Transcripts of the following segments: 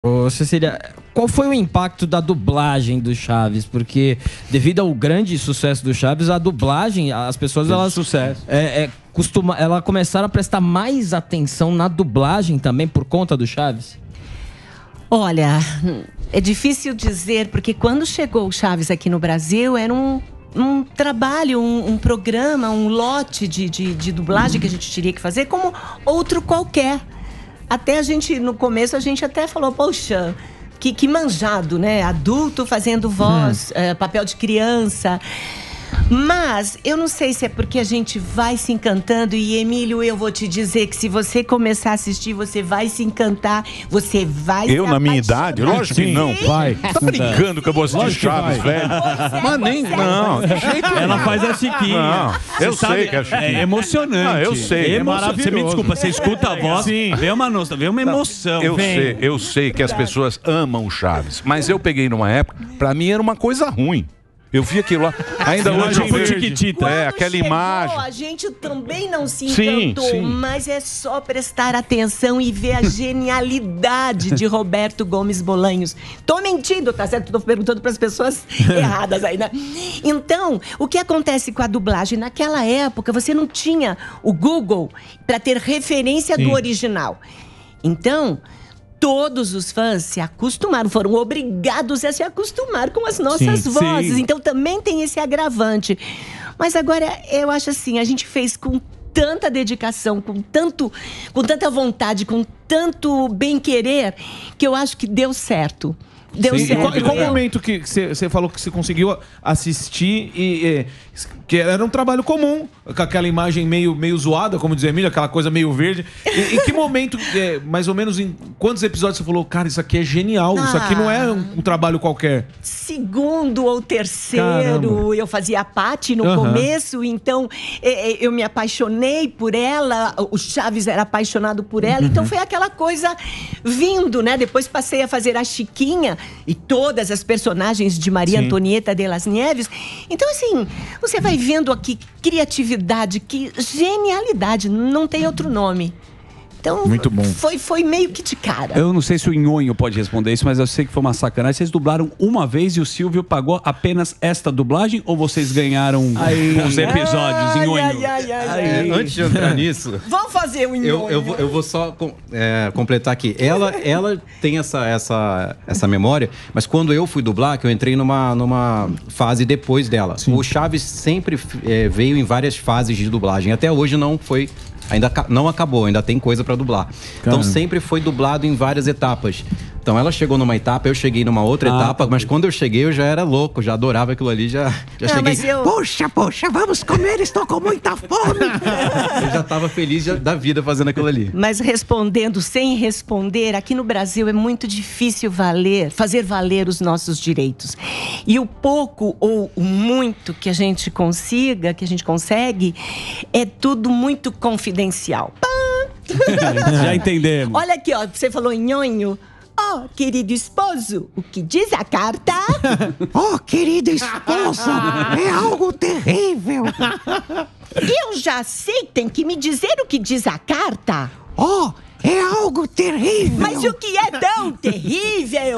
Ô, Cecília, qual foi o impacto da dublagem do Chaves? Porque devido ao grande sucesso do Chaves, a dublagem, as pessoas elas elas começaram a prestar mais atenção na dublagem também por conta do Chaves? Olha, é difícil dizer, porque quando chegou o Chaves aqui no Brasil, era um trabalho, um programa, um lote de dublagem que a gente teria que fazer como outro qualquer. Até a gente, no começo, a gente até falou, poxa, que manjado, né? Adulto fazendo voz, papel de criança. Mas eu não sei se é porque a gente vai se encantando. E, Emílio, eu vou te dizer que se você começar a assistir, você vai se encantar. Você vai se na minha idade? Lógico que não. Vai. Tá brincando que eu vou assistir Chaves, velho? Mas nem... Não, de jeito nenhum. Ela faz a Chiquinha. Não, eu sei que é a Chiquinha. É emocionante. Não, eu sei. É maravilhoso. Você me desculpa, você escuta a voz, vê uma emoção. Eu sei que as pessoas amam o Chaves, mas eu peguei numa época, pra mim era uma coisa ruim. Eu vi aquilo lá. Ainda hoje eu vejo. Aquela imagem. A gente também não se encantou, mas é só prestar atenção e ver a genialidade de Roberto Gomes Bolanhos. Tô mentindo, tá certo? Tô perguntando para as pessoas erradas aí, né? Então, o que acontece com a dublagem? Naquela época, você não tinha o Google para ter referência do original. Então, todos os fãs se acostumaram, foram obrigados a se acostumar com as nossas vozes. Então também tem esse agravante. Mas agora eu acho assim, a gente fez com tanta dedicação, com tanta vontade, com tanto bem-querer, que eu acho que deu certo. Deu certo. E qual momento que você falou que você conseguiu assistir e que era um trabalho comum, com aquela imagem meio zoada, como diz Emílio, aquela coisa meio verde. Em que momento, mais ou menos em quantos episódios você falou, cara, isso aqui é genial, isso aqui não é um trabalho qualquer? Segundo ou terceiro, Caramba. Eu fazia a Paty no começo, então eu me apaixonei por ela, o Chaves era apaixonado por ela, então foi aquela coisa vindo, né? Depois passei a fazer a Chiquinha e todas as personagens de Maria Antonieta de las Nieves. Então, assim, você vai vendo aqui criatividade, que genialidade, não tem outro nome. Então, muito bom. Foi meio que de cara. Eu não sei se o Nhonho pode responder isso, mas eu sei que foi uma sacanagem. Vocês dublaram uma vez e o Silvio pagou apenas esta dublagem ou vocês ganharam os episódios, Nhonho? Antes de entrar nisso... Vamos fazer o Nhonho. Eu vou só completar aqui. Ela tem essa memória, mas quando eu fui dublar, que eu entrei numa fase depois dela. O Chaves sempre veio em várias fases de dublagem. Até hoje não foi... Ainda não acabou, ainda tem coisa pra dublar. Então sempre foi dublado em várias etapas. Então ela chegou numa etapa, eu cheguei numa outra etapa, mas quando eu cheguei eu já era louco, já adorava aquilo ali, já cheguei. Poxa, vamos comer, estou com muita fome. Eu já tava feliz da vida fazendo aquilo ali. Mas respondendo sem responder, aqui no Brasil é muito difícil fazer valer os nossos direitos. E o pouco ou o muito que a gente consegue, é tudo muito confidencial. Já entendemos. Olha aqui, ó, você falou nhonho. Oh, querido esposo, o que diz a carta? Oh, querida esposa, é algo terrível. Eu já sei, tem que me dizer o que diz a carta. Oh, é algo terrível. Mas o que é tão terrível?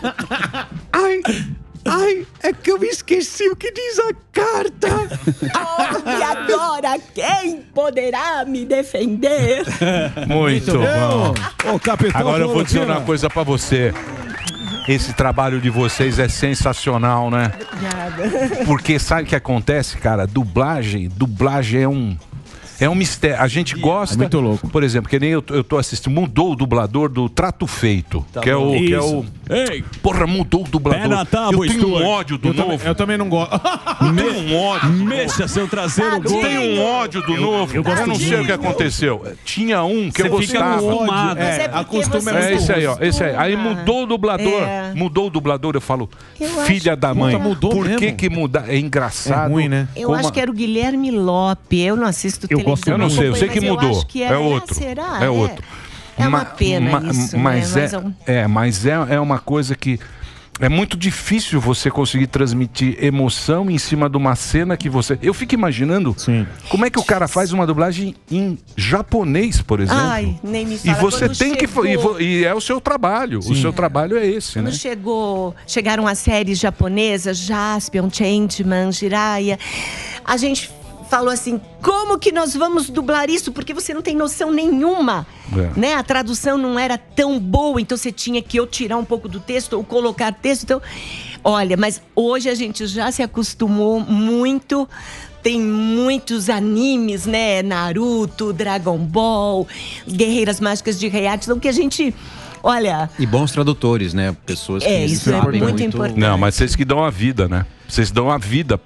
Ai, é que eu me esqueci o que diz a carta. Oh, e agora quem poderá me defender? Muito bom. Agora eu vou dizer uma coisa pra você. Esse trabalho de vocês é sensacional, né? Obrigada. Porque sabe o que acontece, cara? Dublagem é um mistério. A gente gosta. É muito louco. Por exemplo, que nem eu tô assistindo. Mudou o dublador do Trato Feito. Que é o. Ei! Porra, mudou o dublador. Eu tenho um ódio do novo. Eu também não gosto. Tenho um ódio. Mexa seu traseiro. Eu tenho um ódio do novo. Eu não sei o que aconteceu. Tinha um que eu gostava. Acostuma esse aí, ó. Esse aí. Aí mudou o dublador. Mudou o dublador. Eu falo, filha da mãe. Por que mudar? É engraçado. É ruim, né? Eu acho que era o Guilherme Lope. Eu não assisto televisão. Eu não sei, eu sei que mudou. Eu acho que é outro. Será? É outro. É uma pena isso, mas né? é uma coisa que É muito difícil você conseguir transmitir emoção em cima de uma cena que você... Eu fico imaginando como é que o cara faz uma dublagem em japonês, por exemplo. Ai, nem me fala. E você Quando tem chegou... que... E é o seu trabalho. O seu trabalho é esse, Quando né? chegaram as séries japonesas, Jaspion, Changeman, Jiraiya, a gente falou assim, como que nós vamos dublar isso? Porque você não tem noção nenhuma, né? A tradução não era tão boa, então você tinha que ou tirar um pouco do texto ou colocar texto. Então, olha, mas hoje a gente já se acostumou muito. Tem muitos animes, né? Naruto, Dragon Ball, Guerreiras Mágicas de Heihachi, então que a gente... Olha... E bons tradutores, né? Pessoas que isso sabem é muito importante. Não, mas vocês que dão a vida, né? Vocês dão a vida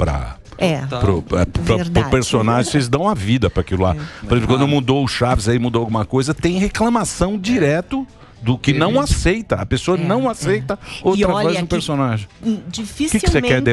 pro personagem, vocês dão a vida para aquilo lá. Por exemplo, quando mudou o Chaves, aí mudou alguma coisa, tem reclamação direto do que não aceita. A pessoa não aceita outra voz do personagem. Dificilmente... O que você quer